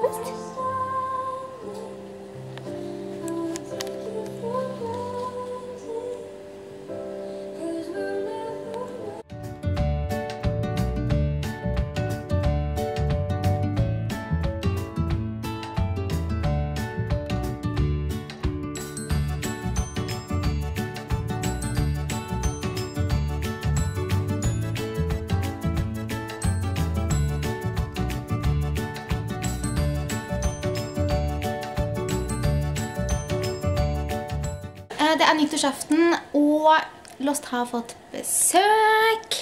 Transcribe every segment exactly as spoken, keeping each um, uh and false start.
frokost. Det er nyttårsaften, og Lost har fått besøk.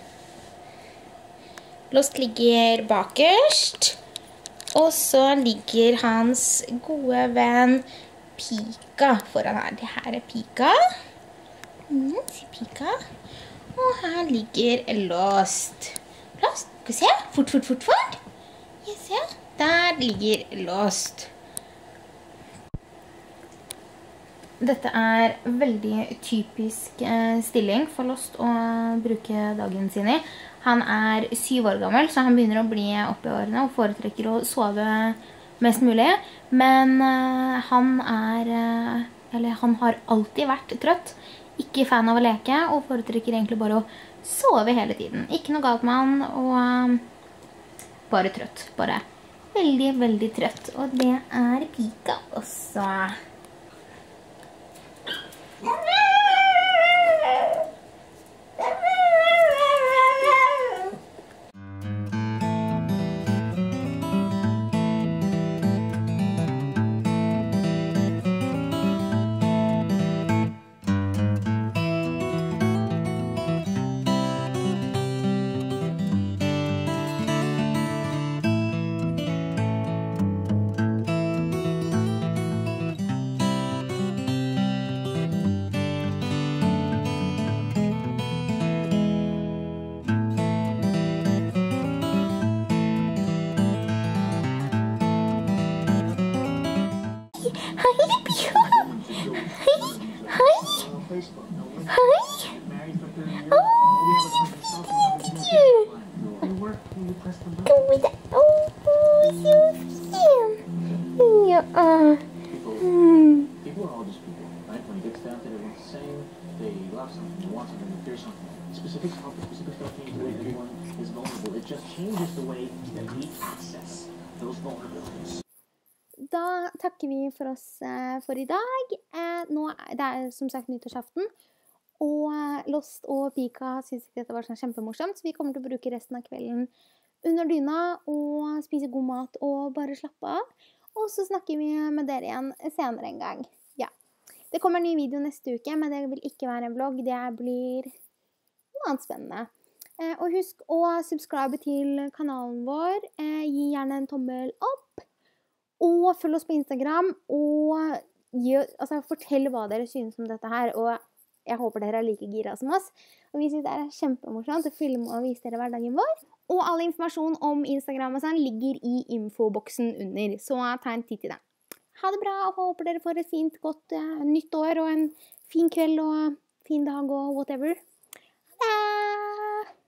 Lost ligger bakerst, og så ligger hans gode venn Pika foran her. Det her er Pika. Mm, se Pika. Og her ligger Lost. Lost, skal vi se? Fort, fort, fort, fort. Ja, se. Der ligger Lost. Dette er veldig typisk stilling for Lost å bruke dagen sin i. Han er syv år gammel, så han begynner å bli oppe i årene og foretrekker å sove mest mulig. Men han er, eller han har alltid vært trøtt, ikke fan av å leke, og foretrekker egentlig bare å sove hele tiden. Ikke noe galt med han, og bare trøtt. Bare veldig, veldig trøtt. Og det er Pika også. Specific topic, specific stuff changes the way everyone is vulnerable. It just changes the way that we access those vulnerabilities. Da takker vi for oss for i dag. Nå, det er som sagt nyttårsaften, og Lost og Pika synes ikke dette var sånn kjempemorsomt, så vi kommer til å bruke resten av kvelden under dyna og spise god mat og bare slappe av. Og så snakker vi med dere igjen senere en gang. Ja. Det kommer en ny video neste uke, men det vil ikke være en vlogg. Det blir noe annet spennende. Eh, og husk å subscribe til kanalen vår. Eh, gi gjerne en tommel opp. Og følg oss på Instagram. Og gi, altså, fortell hva dere synes om dette her. Og jeg håper dere er like gira som oss. Og vi synes det er kjempemorsomt å filme og vise dere hverdagen vår. Og all informasjon om Instagram og sånn ligger i infoboksen under. Så ta en titt i den. Ha det bra, og håper dere får et fint, godt uh, nytt år, og en fin kveld, og fin dag, og whatever. Ha det!